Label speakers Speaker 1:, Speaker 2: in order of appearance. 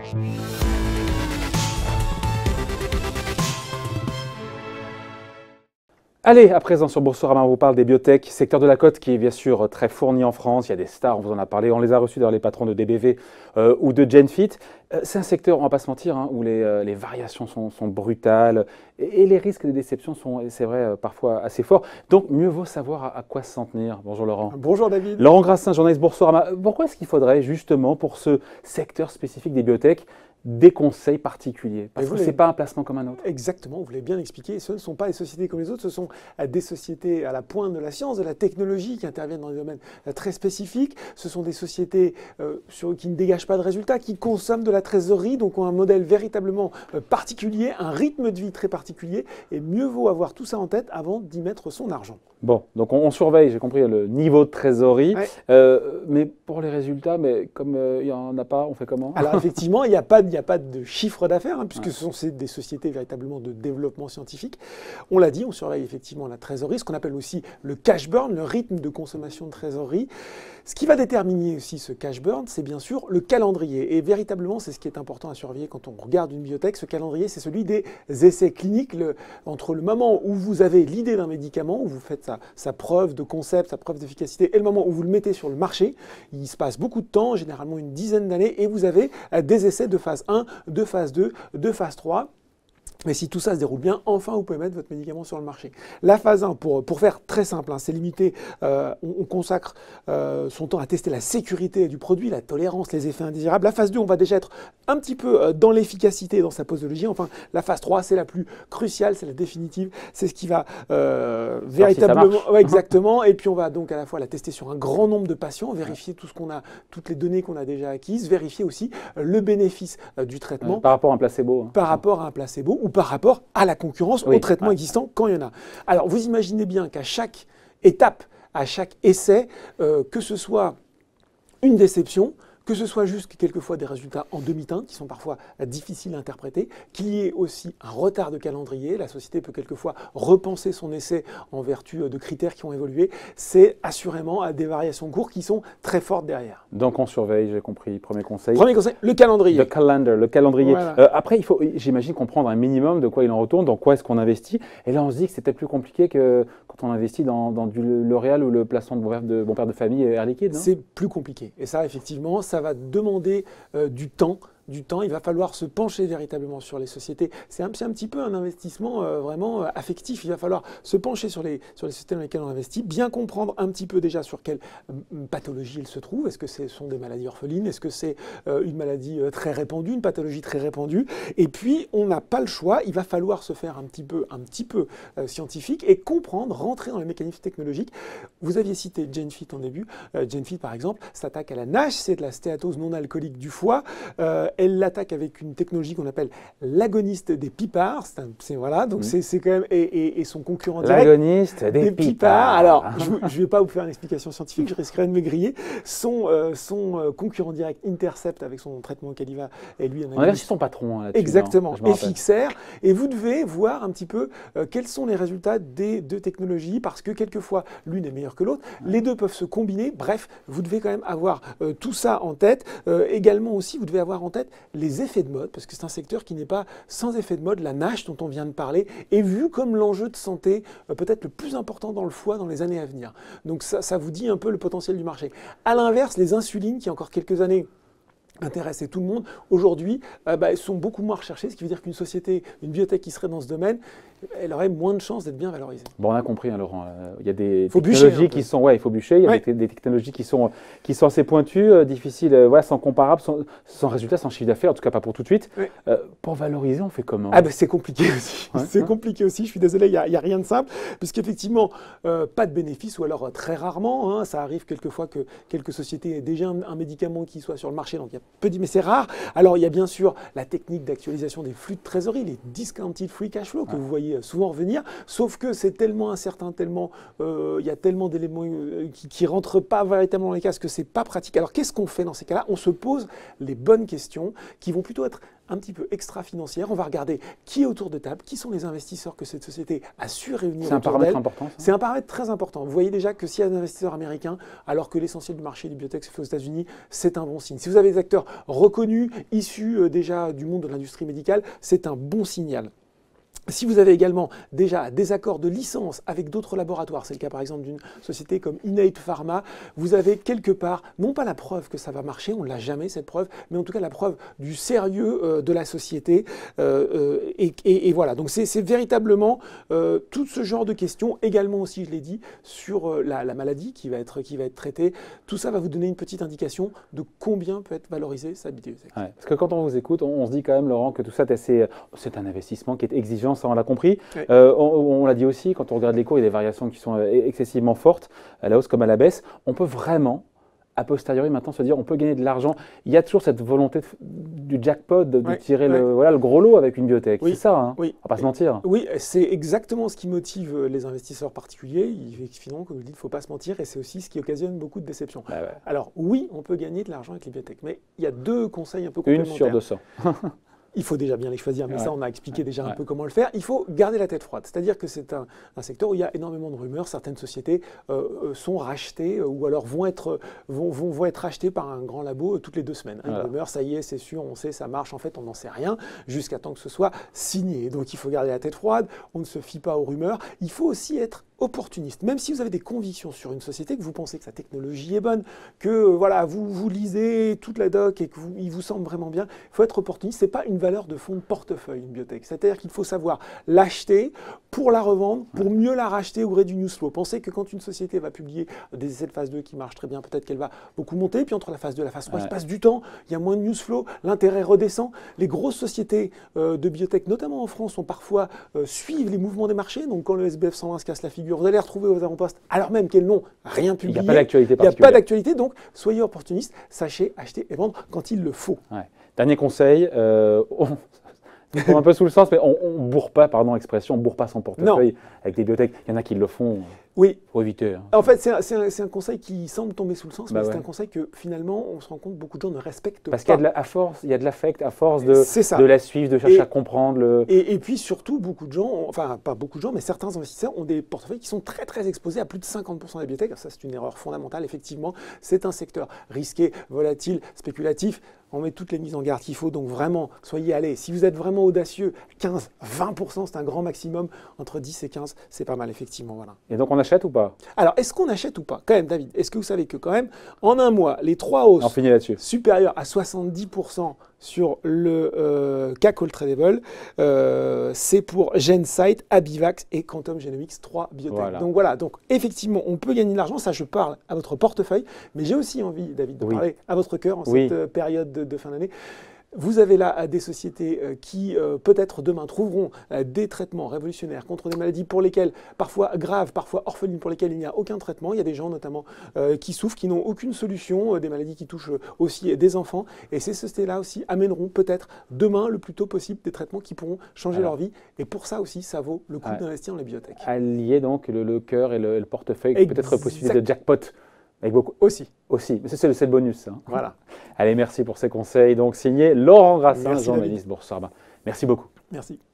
Speaker 1: Allez, à présent sur Boursorama, on vous parle des biotech, secteur de la cote qui est bien sûr très fourni en France. Il y a des stars, on vous en a parlé, on les a reçus dans les patrons de DBV ou de Genfit. C'est un secteur, on ne va pas se mentir, où les variations sont brutales et les risques de déception sont, c'est vrai, parfois assez forts. Donc mieux vaut savoir à quoi s'en tenir. Bonjour Laurent.
Speaker 2: Bonjour David.
Speaker 1: Laurent Grassin, journaliste Boursorama. Pourquoi est-ce qu'il faudrait justement pour ce secteur spécifique des biotech des conseils particuliers? Parce que ce n'est pas un placement comme un autre.
Speaker 2: Exactement, vous l'avez bien expliqué. Ce ne sont pas des sociétés comme les autres, ce sont des sociétés à la pointe de la science, de la technologie, qui interviennent dans des domaines très spécifiques. Ce sont des sociétés qui ne dégagent pas de résultats, qui consomment de la trésorerie, donc ont un modèle véritablement particulier, un rythme de vie très particulier. Et mieux vaut avoir tout ça en tête avant d'y mettre son argent.
Speaker 1: Bon, donc on surveille, j'ai compris, le niveau de trésorerie. Ouais. Mais pour les résultats, comme il n'y en a pas, on fait comment?
Speaker 2: Alors effectivement, il n'y a pas de chiffre d'affaires, puisque ce sont des sociétés véritablement de développement scientifique. On l'a dit, on surveille effectivement la trésorerie, ce qu'on appelle aussi le cash burn, le rythme de consommation de trésorerie. Ce qui va déterminer aussi ce cash burn, c'est bien sûr le calendrier. Et véritablement, c'est ce qui est important à surveiller quand on regarde une biotech. Ce calendrier, c'est celui des essais cliniques, entre le moment où vous avez l'idée d'un médicament, où vous faites sa preuve de concept, sa preuve d'efficacité, et le moment où vous le mettez sur le marché. Il se passe beaucoup de temps, généralement une dizaine d'années, et vous avez des essais de phase 1, de phase 2, de phase 3. Mais si tout ça se déroule bien, enfin, vous pouvez mettre votre médicament sur le marché. La phase 1, pour faire très simple, c'est limité, on consacre son temps à tester la sécurité du produit, la tolérance, les effets indésirables. La phase 2, on va déjà être un petit peu dans l'efficacité, dans sa posologie. Enfin, la phase 3, c'est la plus cruciale, c'est la définitive. C'est ce qui va véritablement...
Speaker 1: Si
Speaker 2: ouais, exactement. Et puis, on va donc à la fois la tester sur un grand nombre de patients, vérifier tout ce qu'on a, toutes les données qu'on a déjà acquises, vérifier aussi le bénéfice du traitement.
Speaker 1: Par rapport à un placebo.
Speaker 2: Par rapport à un placebo ou par rapport à la concurrence, au traitement existant quand il y en a. Alors, vous imaginez bien qu'à chaque étape, à chaque essai, que ce soit une déception, que ce soit juste quelquefois des résultats en demi-teinte qui sont parfois difficiles à interpréter, qu'il y ait aussi un retard de calendrier, la société peut quelquefois repenser son essai en vertu de critères qui ont évolué, c'est assurément à des variations courtes qui sont très fortes derrière.
Speaker 1: Donc on surveille, j'ai compris, premier conseil.
Speaker 2: Premier conseil, le calendrier.
Speaker 1: Le calendrier.
Speaker 2: Voilà.
Speaker 1: Après, il faut, j'imagine, comprendre un minimum de quoi il en retourne, dans quoi est-ce qu'on investit. Et là, on se dit que c'est peut-être plus compliqué que quand on investit dans du L'Oréal ou le placement de Bon Père de Famille Air Liquide.
Speaker 2: C'est plus compliqué. Et ça, effectivement, ça va demander du temps. Il va falloir se pencher véritablement sur les sociétés. C'est un petit peu un investissement vraiment affectif. Il va falloir se pencher sur les sociétés dans lesquelles on investit, bien comprendre un petit peu déjà sur quelle pathologie elles se trouvent. Est-ce que ce sont des maladies orphelines? Est-ce que c'est une maladie très répandue, une pathologie très répandue? Et puis, on n'a pas le choix. Il va falloir se faire un petit peu scientifique et comprendre, rentrer dans les mécanismes technologiques. Vous aviez cité Genfit en début. Genfit, par exemple, s'attaque à la NASH, c'est de la stéatose non alcoolique du foie. Elle l'attaque avec une technologie qu'on appelle l'agoniste des pipards. Donc c'est quand même et son concurrent direct.
Speaker 1: L'agoniste des pipards.
Speaker 2: Alors, je ne vais pas vous faire une explication scientifique, je risquerais de me griller. Son concurrent direct Intercept avec son traitement Caliva et lui.
Speaker 1: On a reçu son patron là-dessus.
Speaker 2: Exactement. Et Fixer. Et vous devez voir un petit peu quels sont les résultats des deux technologies parce que quelquefois l'une est meilleure que l'autre. Les deux peuvent se combiner. Bref, vous devez quand même avoir tout ça en tête. Également aussi, vous devez avoir en tête les effets de mode, parce que c'est un secteur qui n'est pas sans effet de mode. La NASH dont on vient de parler est vue comme l'enjeu de santé peut-être le plus important dans le foie dans les années à venir. Donc ça vous dit un peu le potentiel du marché. À l'inverse, les insulines, qui il y a encore quelques années intéressaient tout le monde, aujourd'hui, sont beaucoup moins recherchées, ce qui veut dire qu'une société, une biotech qui serait dans ce domaine, elle aurait moins de chances d'être bien valorisée.
Speaker 1: Bon, on a compris, Laurent. Il y a des technologies qui sont... il faut bûcher. Il y a des technologies qui sont assez pointues, difficiles, sans comparables, sans résultats, sans chiffre d'affaires, en tout cas pas pour tout de suite. Pour valoriser, on fait comment?
Speaker 2: C'est compliqué aussi. C'est compliqué aussi. Je suis désolé, il n'y a rien de simple, puisqu'effectivement, pas de bénéfice, ou alors très rarement. Ça arrive quelquefois que quelques sociétés aient déjà un médicament qui soit sur le marché, donc il y a peu dit, mais c'est rare. Alors, il y a bien sûr la technique d'actualisation des flux de trésorerie, les discounted free cash flow que vous voyez y souvent revenir, sauf que c'est tellement incertain, il y a tellement d'éléments qui ne rentrent pas véritablement dans les cases que c'est pas pratique. Alors qu'est-ce qu'on fait dans ces cas-là? On se pose les bonnes questions qui vont plutôt être un petit peu extra-financière. On va regarder qui est autour de table, qui sont les investisseurs que cette société a su réunir.
Speaker 1: C'est un paramètre important.
Speaker 2: C'est un paramètre très important. Vous voyez déjà que s'il y a des investisseurs américains, alors que l'essentiel du marché du biotech se fait aux États-Unis, c'est un bon signe. Si vous avez des acteurs reconnus, issus déjà du monde de l'industrie médicale, c'est un bon signal. Si vous avez également déjà des accords de licence avec d'autres laboratoires, c'est le cas par exemple d'une société comme Innate Pharma, vous avez quelque part, non pas la preuve que ça va marcher, on ne l'a jamais cette preuve, mais en tout cas la preuve du sérieux de la société. Et voilà, donc c'est véritablement tout ce genre de questions, également aussi, je l'ai dit, sur la maladie qui va être traitée. Tout ça va vous donner une petite indication de combien peut être valorisée sa biotech.
Speaker 1: Ouais, parce que quand on vous écoute, on se dit quand même, Laurent, que tout ça, c'est un investissement qui est exigeant. Ça, on l'a compris. Oui. On l'a dit aussi, quand on regarde les cours, il y a des variations qui sont excessivement fortes, à la hausse comme à la baisse. On peut vraiment, a posteriori, maintenant se dire on peut gagner de l'argent. Il y a toujours cette volonté du jackpot, de tirer le gros lot avec une biotech. Oui. C'est ça, hein.
Speaker 2: Oui.
Speaker 1: On va pas se mentir.
Speaker 2: Oui, c'est exactement ce qui motive les investisseurs particuliers. Finalement, comme je dis, il ne faut pas se mentir, et c'est aussi ce qui occasionne beaucoup de déceptions.
Speaker 1: Bah ouais.
Speaker 2: Alors oui, on peut gagner de l'argent avec les biotech, mais il y a deux conseils un peu complémentaires.
Speaker 1: Une sur 200.
Speaker 2: Il faut déjà bien les choisir, mais ça, on a expliqué déjà un peu comment le faire. Il faut garder la tête froide, c'est-à-dire que c'est un secteur où il y a énormément de rumeurs. Certaines sociétés sont rachetées ou alors vont être rachetées par un grand labo toutes les 2 semaines. Une rumeur, ça y est, c'est sûr, on sait, ça marche. En fait, on n'en sait rien jusqu'à temps que ce soit signé. Donc, il faut garder la tête froide, on ne se fie pas aux rumeurs. Il faut aussi être opportuniste. Même si vous avez des convictions sur une société, que vous pensez que sa technologie est bonne, que voilà, vous lisez toute la doc et qu'il vous semble vraiment bien, il faut être opportuniste. Ce n'est pas une valeur de fonds de portefeuille, une biotech. C'est-à-dire qu'il faut savoir l'acheter pour la revendre, pour mieux la racheter au gré du news flow. Pensez que quand une société va publier des essais de phase 2 qui marchent très bien, peut-être qu'elle va beaucoup monter, puis entre la phase 2 et la phase 3, il se passe du temps, il y a moins de news flow, l'intérêt redescend. Les grosses sociétés de biotech, notamment en France, ont parfois suivent les mouvements des marchés. Donc quand le SBF 120 se casse la figure, vous allez les retrouver aux avant-postes, alors même qu'elles n'ont rien publié.
Speaker 1: Il n'y a pas d'actualité
Speaker 2: particulière. Il n'y a pas d'actualité, donc soyez opportuniste, sachez acheter et vendre quand il le faut.
Speaker 1: Ouais. Dernier conseil, on prend un peu sous le sens, mais on ne bourre pas, pardon l'expression, on ne bourre pas son portefeuille avec des biotech. Il y en a qui le font.
Speaker 2: Oui.
Speaker 1: Il faut éviter. Hein.
Speaker 2: En fait, c'est un conseil qui semble tomber sous le sens, mais c'est un conseil que finalement, on se rend compte que beaucoup de gens ne respectent pas.
Speaker 1: Parce qu'il y a il y a de l'affect, à force de la suivre, de chercher à comprendre.
Speaker 2: Et puis surtout, beaucoup de gens, enfin pas beaucoup de gens, mais certains investisseurs ont des portefeuilles qui sont très très exposés à plus de 50% des biotech. Ça, c'est une erreur fondamentale, effectivement. C'est un secteur risqué, volatile, spéculatif. On met toutes les mises en garde qu'il faut, donc vraiment, soyez allés. Si vous êtes vraiment audacieux, 15, 20%, c'est un grand maximum. Entre 10 et 15, c'est pas mal, effectivement. Voilà.
Speaker 1: Et donc, on achète ou pas?
Speaker 2: Alors, est-ce qu'on achète ou pas? Quand même, David, est-ce que vous savez que quand même, en un mois, les 3 hausses supérieures à 70% sur le CAC All Tradable, c'est pour GenSight, Abivax et Quantum Genomics, 3 biotech. Voilà. Donc voilà, donc effectivement, on peut gagner de l'argent. Ça, je parle à votre portefeuille, mais j'ai aussi envie, David, de parler à votre cœur en cette période de fin d'année. Vous avez là des sociétés qui, peut-être demain, trouveront des traitements révolutionnaires contre des maladies pour lesquelles, parfois graves, parfois orphelines, pour lesquelles il n'y a aucun traitement. Il y a des gens, notamment, qui souffrent, qui n'ont aucune solution, des maladies qui touchent aussi des enfants. Et ces sociétés-là aussi amèneront peut-être demain, le plus tôt possible, des traitements qui pourront changer leur vie. Et pour ça aussi, ça vaut le coup d'investir dans les biotech.
Speaker 1: Allier donc le cœur et le portefeuille, peut-être possibilité de jackpot. Avec beaucoup. Aussi. Mais c'est le bonus. Hein.
Speaker 2: Voilà.
Speaker 1: Allez, merci pour ces conseils. Donc, signé Laurent Grassin, journaliste Boursorama. Merci beaucoup.
Speaker 2: Merci.